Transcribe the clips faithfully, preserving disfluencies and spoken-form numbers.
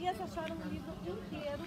Jeremias acharam um livro inteiro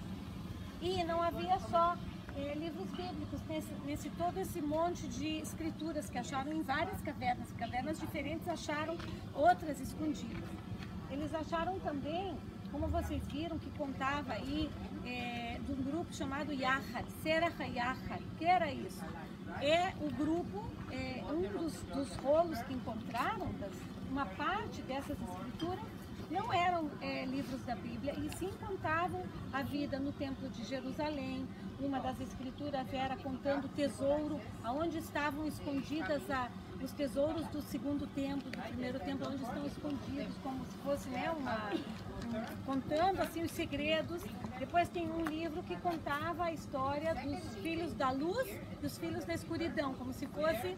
e não havia só é, livros bíblicos, nesse, nesse todo esse monte de escrituras que acharam em várias cavernas, cavernas diferentes acharam outras escondidas. Eles acharam também, como vocês viram, que contava aí é, de um grupo chamado Yahad, Serach Yahad. O que era isso? É o grupo, é, um dos, dos rolos que encontraram, das, uma parte dessas escrituras, não eram é, livros da Bíblia, e sim contavam a vida no Templo de Jerusalém. Uma das escrituras era contando o tesouro, aonde estavam escondidas a, os tesouros do segundo templo, do primeiro templo, onde estão escondidos, como se fosse, né, uma, um, contando assim os segredos. Depois tem um livro que contava a história dos filhos da luz e dos filhos da escuridão, como se fosse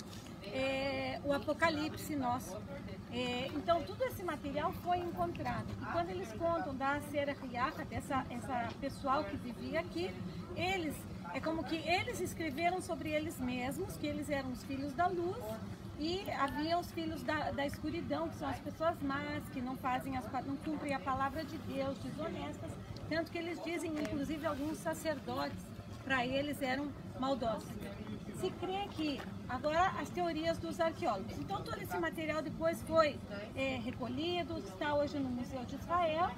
é, o Apocalipse nosso. É, então, todo esse material foi encontrado. E quando eles contam da Serach Yahad, dessa essa pessoal que vivia aqui, eles, é como que eles escreveram sobre eles mesmos, que eles eram os filhos da luz, e havia os filhos da, da escuridão, que são as pessoas más, que não fazem as, não cumprem a palavra de Deus, desonestas, tanto que eles dizem, inclusive alguns sacerdotes, para eles eram maldosos. Se crê que, agora as teorias dos arqueólogos, então todo esse material depois foi é, recolhido, está hoje no Museu de Israel,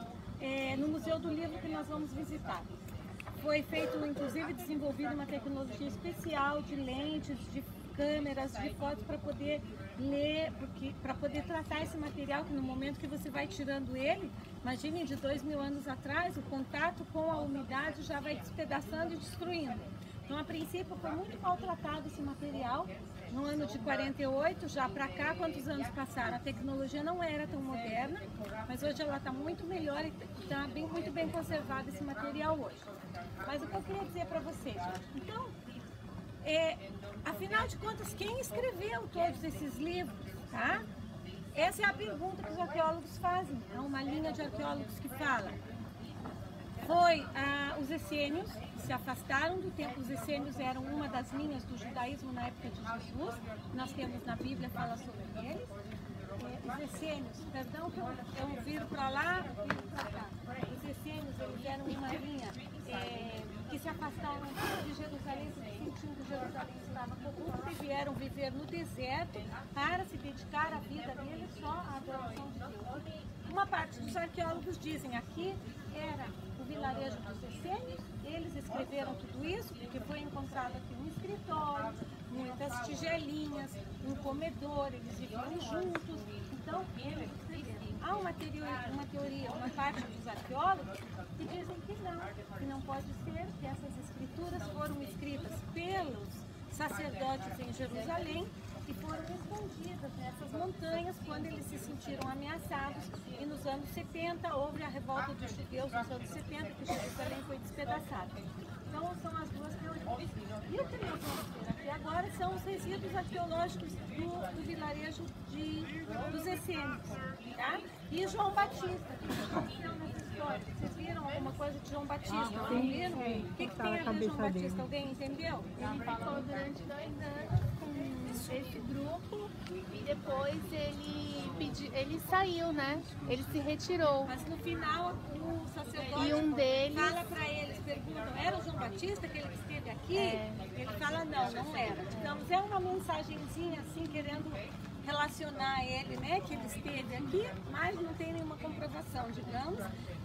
é, no Museu do Livro que nós vamos visitar. Foi feito, inclusive, desenvolvido uma tecnologia especial de lentes, de câmeras, de fotos para poder ler, porque para poder tratar esse material, que no momento que você vai tirando ele, imagine de dois mil anos atrás, o contato com a umidade já vai despedaçando e destruindo. Então, a princípio, foi muito maltratado esse material. No ano de quarenta e oito, já para cá, quantos anos passaram? A tecnologia não era tão moderna, mas hoje ela está muito melhor e está bem, muito bem conservado esse material hoje. Mas o que eu queria dizer para vocês, então, é, afinal de contas, quem escreveu todos esses livros, tá? Essa é a pergunta que os arqueólogos fazem. É uma linha de arqueólogos que fala. Foi ah, os essênios, que se afastaram do templo. Os essênios eram uma das linhas do judaísmo na época de Jesus. Nós temos na Bíblia, fala sobre eles. É, os essênios, perdão que eu, eu viro para lá, viro para cá. Os essênios, eles eram uma linha é, que se afastaram de Jerusalém, sentindo que Jerusalém estava corrupta, e vieram viver no deserto para se dedicar a vida deles só à adoração de Deus. Uma parte dos arqueólogos dizem aqui era o vilarejo dos essênios, eles escreveram tudo isso porque foi encontrado aqui um escritório, muitas tigelinhas, um comedor, eles viviam juntos, então eles escreveram. Há uma teoria, uma teoria, uma parte dos arqueólogos que dizem que não, que não pode ser, que essas escrituras foram escritas pelos sacerdotes em Jerusalém e foram escondidas nessas montanhas quando eles se sentiram ameaçados, e nos anos setenta houve a revolta dos judeus nos anos setenta, que Jerusalém foi despedaçada. Então são as duas teorias. E o que nós vamos ver aqui agora são os resíduos arqueológicos do, do vilarejo de, dos essênios, tá? E João Batista, que aconteceu nessa história. Vocês viram alguma coisa de João Batista? Ah, não viram? O que, que tem a ver João Batista? Dele. Alguém entendeu? Ele ficou durante dois anos com esse grupo e depois ele pediu, ele saiu, né? Ele se retirou. Mas no final o sacerdote e um deles fala para eles, perguntam, era o João Batista que ele esteve aqui? É. Ele fala, não, não era. Digamos, é uma mensagenzinha assim, querendo relacionar ele, né, que ele esteve aqui, mas não tem nenhuma comprovação, digamos.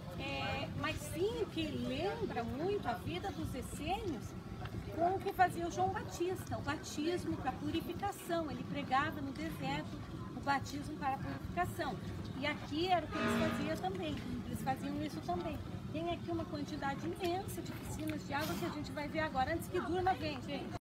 É, mas sim que lembra muito a vida dos essênios com o que fazia o João Batista, o batismo para purificação. Ele pregava no deserto o batismo para purificação. E aqui era o que eles faziam também, eles faziam isso também. Tem aqui uma quantidade imensa de piscinas de água que a gente vai ver agora, antes que durma, vem, gente.